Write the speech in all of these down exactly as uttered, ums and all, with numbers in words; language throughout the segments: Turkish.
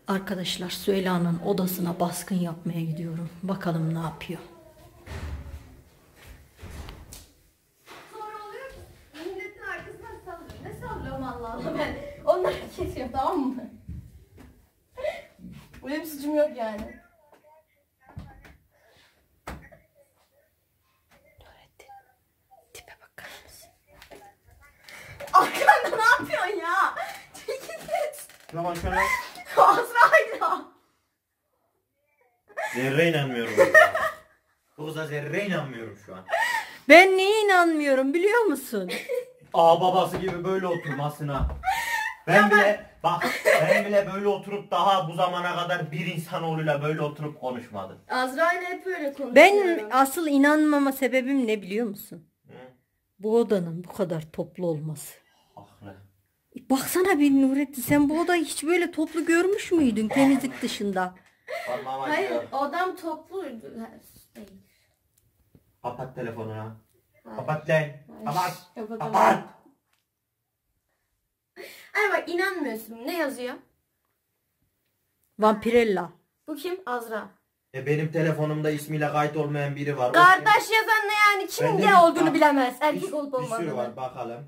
Arkadaşlar Süheyla'nın odasına baskın yapmaya gidiyorum. Bakalım ne yapıyor. Sonra oluyor ki milletin arkasına sallıyor. Ne sallıyorum Allah Allah ben. Onlar kesiyor tamam mı? Benim suçum yok yani. Nurettin, tipe bakar mısın? Arkanda ne yapıyorsun ya? Çekil git. Tamam şöyle. Azra'yla. Zerre inanmıyorum. ya. Bu kıza zerre inanmıyorum şu an. Ben neye inanmıyorum biliyor musun? Aa babası gibi böyle oturmasına. Ben bile bak ben bile böyle oturup daha bu zamana kadar bir insanoğluyla böyle oturup konuşmadım. Azra'yla hep öyle konuşuyorum. Ben asıl inanmama sebebim ne biliyor musun? Hı? Bu odanın bu kadar toplu olması. Haklı. Baksana bir Nurettin, sen bu odayı hiç böyle toplu görmüş müydün temizlik dışında? Parmağım Hayır acıyor. odam topluydu. Değil. Kapat telefonunu. Hayır. Kapat lan. Kapat. Kapatamam. Kapat. Ay bak inanmıyorsun. Ne yazıyor? Vampirella. Bu kim? Azra. E benim telefonumda ismiyle kayıt olmayan biri var. O Kardeş yazan ne yani? Ben Kimin de ne bir- olduğunu Bak, bilemez. kim? Erkek olup Bir, bir sürü olmadığını. var bakalım.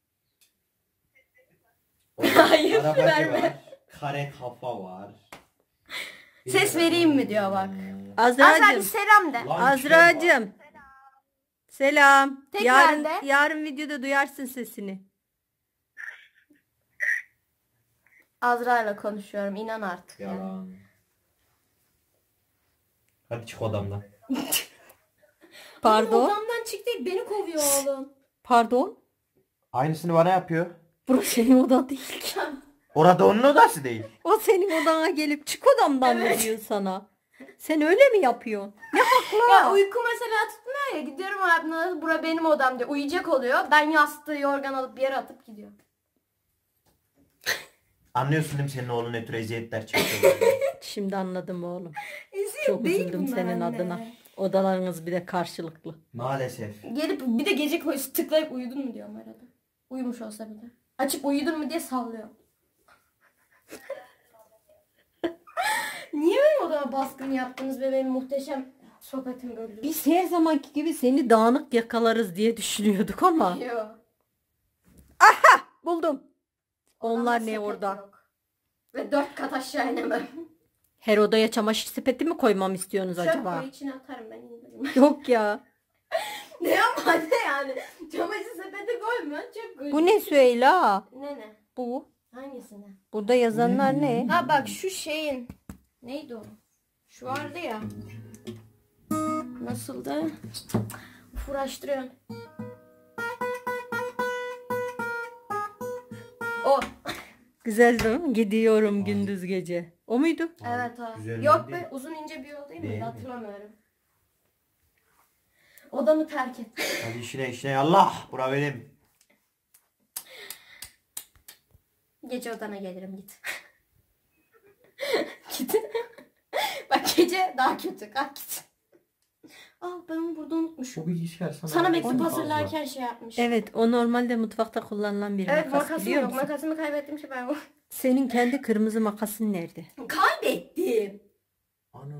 Hayır, Arabacı verme. var. Kare kafa var. Ses vereyim mi diyor bak. Azra bir Azra'cığım. selam de. Lan Azra'cığım. Selam. Tekrar Yarın, de. yarın videoda duyarsın sesini. Azra ile konuşuyorum. İnan artık. Yani. Yalan. Hadi çık odamdan. Pardon. Odamdan çık değil beni kovuyor oğlum. Pardon. Aynısını bana yapıyor. Burası senin odan değil ki. Orada onun odası değil. O senin odana gelip çık odamdan Evet. veriyor sana. Sen öyle mi yapıyorsun? Ne haklı? Ya uyku mesela tutmuyor ya. Gidiyorum abla bura benim odam diyor. Uyuyacak oluyor. Ben yastığı yorgan alıp bir yere atıp gidiyor. Anlıyorsun değil mi senin oğlun ne tür eziyetler çekiyor? Şimdi anladım oğlum. Eziyet Çok değil üzüldüm bunlar senin anne. adına. Odalarınız bir de karşılıklı. Maalesef. Gelip bir de gece koyusu tıklayıp uyudun mu diyorum arada. Uyumuş olsa bile. Açıp uyudun mu diye sallıyor. Niye benim odama baskın yaptınız ve benim muhteşem sohbetimi böldünüz? Biz her zamanki gibi seni dağınık yakalarız diye düşünüyorduk ama. Yok. Buldum. Onlar Odamda ne sepet orada? yok. Ve dört kat aşağı inemem. Her odaya çamaşır sepeti mi koymam istiyorsunuz Çöp acaba? koy içine atarım ben indiririm. Yok ya. Ne ama ne yani? Çamaşır sepeti koyma çöp koy. Bu ne Süheyla? Ne ne? Bu. Hangisine? Burada yazanlar ne? Ha bak şu şeyin. Neydi o? Şu vardı ya. Nasıldı? Uf, uğraştırıyorsun. O. Güzel değil mi? Gidiyorum gündüz gece. O muydu? Evet o. güzel Yok değil. be uzun ince bir yol değil mi? Değil mi? Hatırlamıyorum. Odamı terk et. Hadi işine işine Allah. Bura benim. Gece odana gelirim git. Git. Bak gece daha kötü. Kalk git. Aa ben onu burada unutmuşum. Bu bilgisayar sana. Sana on mektup fazla. hazırlarken şey yapmış. Evet, o normalde mutfakta kullanılan bir Evet makas makasım biliyor yok. musun? Makasımı kaybettim ki ben. Senin kendi kırmızı makasın nerede? Kaybettim. Ana.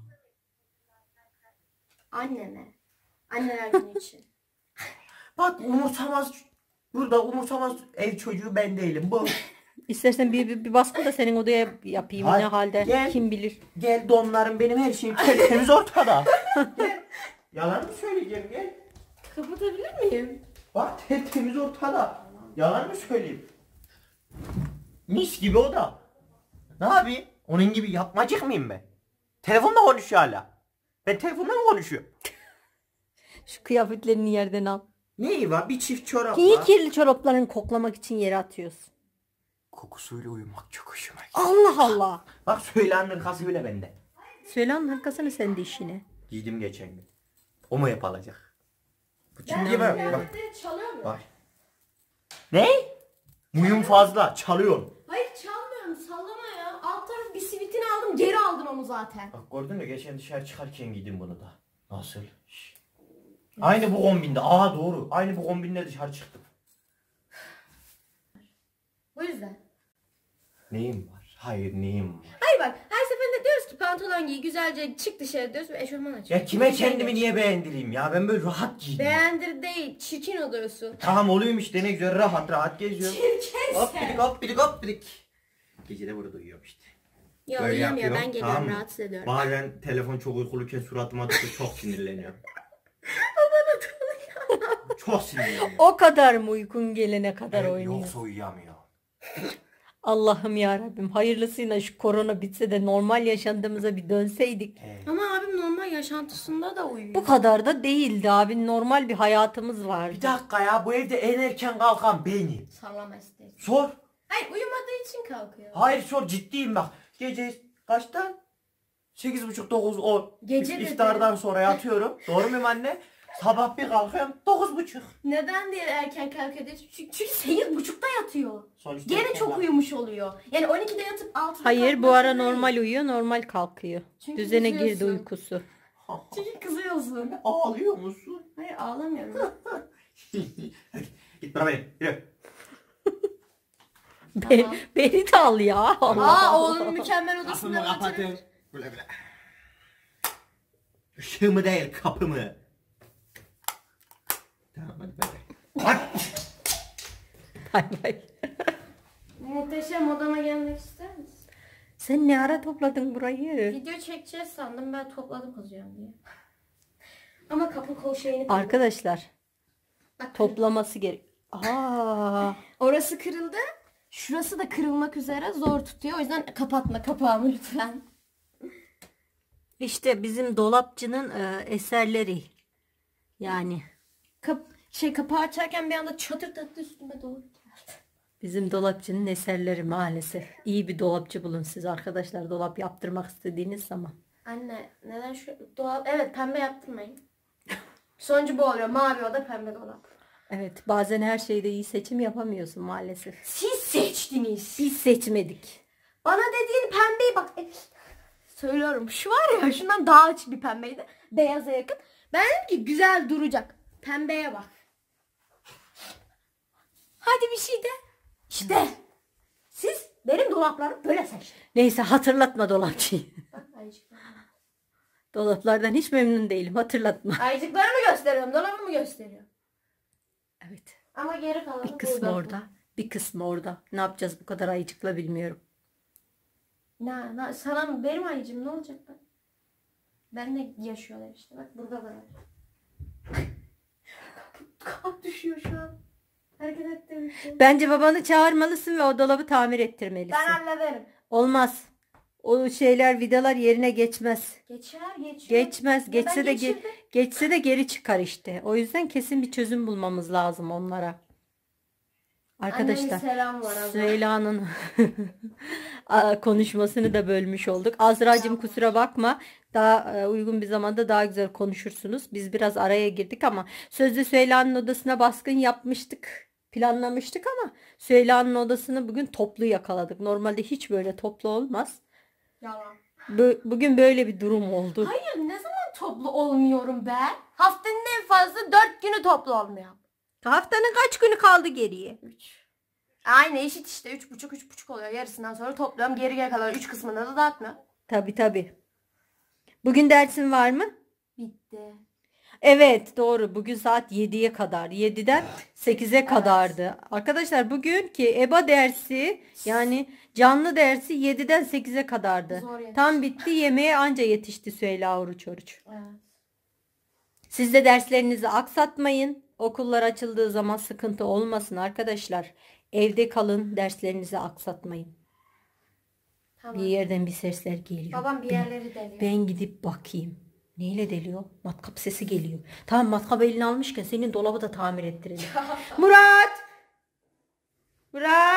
Anneme. Anneler günü için. Bak umursamaz. Burada umursamaz ev çocuğu ben değilim. Bu. İstersen bir, bir, bir baskın da senin odaya yapayım. Hadi, Ne halde? gel. Kim bilir. Gel donlarım benim her şeyim tertemiz ortada. Gel. Yalan mı söyleyeceğim gel. Kapatabilir miyim? Bak tertemiz ortada. Yalan mı söyleyeyim? Mis gibi o da. Ne yapayım? Onun gibi yapmacık mıyım ben? Telefonla konuşuyor hala. Ben telefonla mı konuşuyorum? Şu kıyafetlerini yerden al. Neyi var? Bir çift çorap Niye var. kirli çoraplarını koklamak için yere atıyorsun? Kokusuyla uyumak çok hoşuma gidiyor. Allah Allah. Bak söylenin hırkası bile bende. Söyle anın hırkasını sen de işine. Giydim geçen gün. O mu yapılacak? Bu Ben kim gibi? Bak. kıyafetleri çalıyor mu? Bak. Ne? Muyum fazla. Çalıyorum. Hayır çalmıyorum sallama ya. Alt tarafı bir sivitini aldım geri aldım onu zaten. Bak gördün mü? Geçen dışarı çıkarken giydim bunu da. Nasıl? Şş. Aynı bu kombinde. Aa doğru. Aynı bu kombinle dışarı çıktım. Bu yüzden. Neyim var? Hayır neyim? Hayır bak her seferinde diyoruz ki pantolon giy güzelce çık dışarı diyoruz ve eşofman aç. Ya kime kendimi niye beğendireyim ya? Ben böyle rahat giydim. Beğendir değil çirkin oluyorsun. Tamam oluyorum işte ne güzel rahat rahat geziyorum. Çirkin Hop sen. bidik hop bidik hop bidik. Gece de burada uyuyorum işte. Ya Böyle uyuyamıyor yapıyorum, ben geliyorum tamam mı? rahatsız ediyorum. Bazen telefon çok uykuluyken suratıma düşüyor çok sinirleniyorum. Çok sinirleniyorum. O kadar mı uykun gelene kadar Evet, oynuyor? yoksa uyuyamıyor. Allah'ım ya Rabbim hayırlısıyla şu korona bitse de normal yaşantımıza bir dönseydik. Evet. Ama abim normal yaşantısında da uyuyor. Bu kadar da değildi abi. Normal bir hayatımız vardı. Bir dakika ya bu evde en erken kalkan benim. Sallama istedim. Sor. Hayır uyumadığı için kalkıyor. Hayır sor ciddiyim bak. Gece kaçtan? Sekiz buçuk dokuz on. Gece dedi. İftardan sonra yatıyorum. Doğru muyum anne? Sabah bir kalkıyorum dokuz buçuk. Neden diye erken kalkıyor diye. Çünkü, çünkü sekiz buçukta yatıyor. Sonuçta Gene erken çok kalk- uyumuş oluyor. Yani on ikide yatıp altıda Hayır bu kalkması ara değil. normal uyuyor, normal kalkıyor. Çünkü Düzene girdi kızıyorsun. uykusu. Çünkü kızıyorsun. Ağlıyor musun? Hayır ağlamıyorum. Git bana beni. Yürü. Ben, beni de al ya. Allah. Aa oğlum mükemmel odasında Kapımı oturuyor. kapatın. Böyle böyle. Işığımı değil kapımı. Tamam hadi bay bay. Bay bay. Muhteşem odama gelmek ister misin? Sen ne ara topladın burayı? Video çekeceğiz sandım ben topladım kızacağım diye. Ama kapı kol şeyini kırdım. Arkadaşlar Bak, toplaması gerek. Aa. orası kırıldı. Şurası da kırılmak üzere zor tutuyor. O yüzden kapatma kapağımı lütfen. İşte bizim dolapçının e, eserleri. Yani Kap şey kapağı açarken bir anda çatır tatlı üstüme doğru geldi. bizim dolapçının eserleri maalesef. İyi bir dolapçı bulun siz arkadaşlar dolap yaptırmak istediğiniz zaman. Anne neden şu doğal evet pembe yaptırmayın. Sonucu bu oluyor. Mavi oda pembe dolap. Evet bazen her şeyde iyi seçim yapamıyorsun maalesef. Siz seçtiniz. Biz seçmedik. Bana dediğin pembeyi bak. e, söylüyorum şu var ya şundan daha açık bir pembeydi. Beyaza yakın. Ben dedim ki güzel duracak. Pembeye bak. Hadi bir şey de. İşte. Siz benim dolaplarımı böyle seçtiniz. Neyse hatırlatma dolapçıyı. Bak ayıcıklarımı. Dolaplardan hiç memnun değilim hatırlatma. Ayıcıklarımı gösteriyorum. Dolabımı gösteriyorum. Evet. Ama geri kalanı Bir kısmı burada. orada. Bir kısmı orada. Ne yapacağız bu kadar ayıcıkla bilmiyorum. Ne, ne, sana mı? Benim ayıcım ne olacak ben? Benle yaşıyorlar işte. Bak burada da var. Kalk düşüyor şu an. Hareket ettim. Bence babanı çağırmalısın ve o dolabı tamir ettirmelisin. Ben hallederim. Olmaz. O şeyler vidalar yerine geçmez. Geçer geçiyor. Geçmez. Ya Geçse ben de ge- geçirdim. geçse de geri çıkar işte. O yüzden kesin bir çözüm bulmamız lazım onlara. Arkadaşlar Annemin selam var abla. Süheyla'nın Aa, konuşmasını da bölmüş olduk. Azra'cığım kusura bakma. Daha e, uygun bir zamanda daha güzel konuşursunuz. Biz biraz araya girdik ama sözde Süheyla'nın odasına baskın yapmıştık. Planlamıştık ama Süheyla'nın odasını bugün toplu yakaladık. Normalde hiç böyle toplu olmaz. Yalan. Bö- bugün böyle bir durum oldu. Hayır ne zaman toplu olmuyorum ben? Haftanın en fazla dört günü toplu olmuyor. Haftanın kaç günü kaldı geriye? Üç. Aynı eşit işte. Üç buçuk üç buçuk oluyor. Yarısından sonra topluyorum. Geriye kalan üç kısmını da dağıtmıyor. Tabii tabii. Bugün dersin var mı? Bitti. Evet doğru. Bugün saat yediye kadar. yediden sekize kadardı. Arkadaşlar bugünkü EBA dersi yani canlı dersi yediden sekize kadardı. Zor yetişti. Tam bitti. Yemeğe anca yetişti Süheyla oruç oruç. Evet. Siz de derslerinizi aksatmayın. Okullar açıldığı zaman sıkıntı olmasın arkadaşlar. Evde kalın, derslerinizi aksatmayın. Tamam. Bir yerden bir sesler geliyor. Babam bir Ben- yerleri deliyor. Ben gidip bakayım. Neyle deliyor? Matkap sesi geliyor. Tamam matkap eline almışken senin dolabı da tamir ettirelim. Murat! Murat!